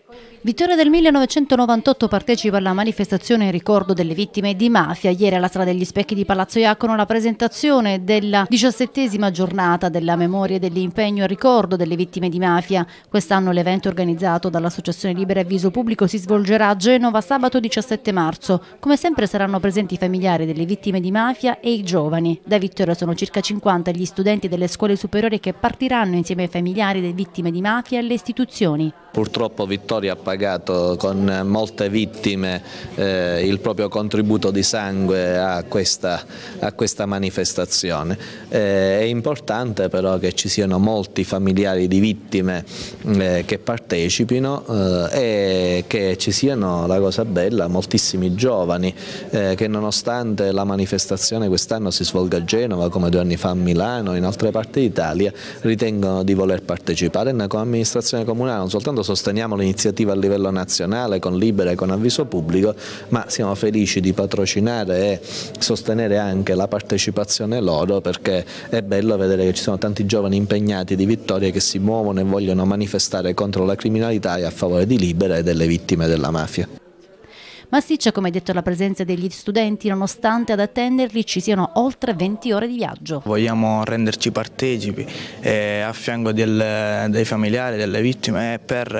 Vittoria del 1998 partecipa alla manifestazione in ricordo delle vittime di mafia. Ieri alla Sala degli Specchi di Palazzo Iacono la presentazione della 17ª giornata della memoria e dell'impegno a ricordo delle vittime di mafia. Quest'anno l'evento organizzato dall'Associazione Libera e Viso Pubblico si svolgerà a Genova sabato 17 marzo. Come sempre saranno presenti i familiari delle vittime di mafia e i giovani. Da Vittoria sono circa 50 gli studenti delle scuole superiori che partiranno insieme ai familiari delle vittime di mafia e alle istituzioni. Purtroppo Vittoria ha pagato con molte vittime il proprio contributo di sangue a questa manifestazione. È importante però che ci siano molti familiari di vittime che partecipino e che ci siano, la cosa bella, moltissimi giovani che nonostante la manifestazione quest'anno si svolga a Genova, come 2 anni fa a Milano e in altre parti d'Italia, ritengono di voler partecipare. Noi come amministrazione comunale non soltanto sosteniamo l'iniziativa a livello nazionale con Libera e con Avviso Pubblico, ma siamo felici di patrocinare e sostenere anche la partecipazione loro, perché è bello vedere che ci sono tanti giovani impegnati di Vittoria che si muovono e vogliono manifestare contro la criminalità e a favore di Libera e delle vittime della mafia. Massiccia, come detto, la presenza degli studenti, nonostante ad attenderli ci siano oltre 20 ore di viaggio. Vogliamo renderci partecipi a fianco dei familiari, delle vittime, per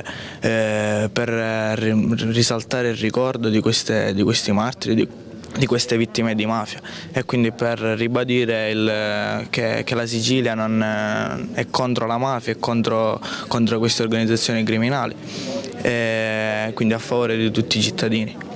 risaltare il ricordo di questi martiri, di queste vittime di mafia, e quindi per ribadire che la Sicilia non è contro la mafia, è contro queste organizzazioni criminali, e quindi a favore di tutti i cittadini.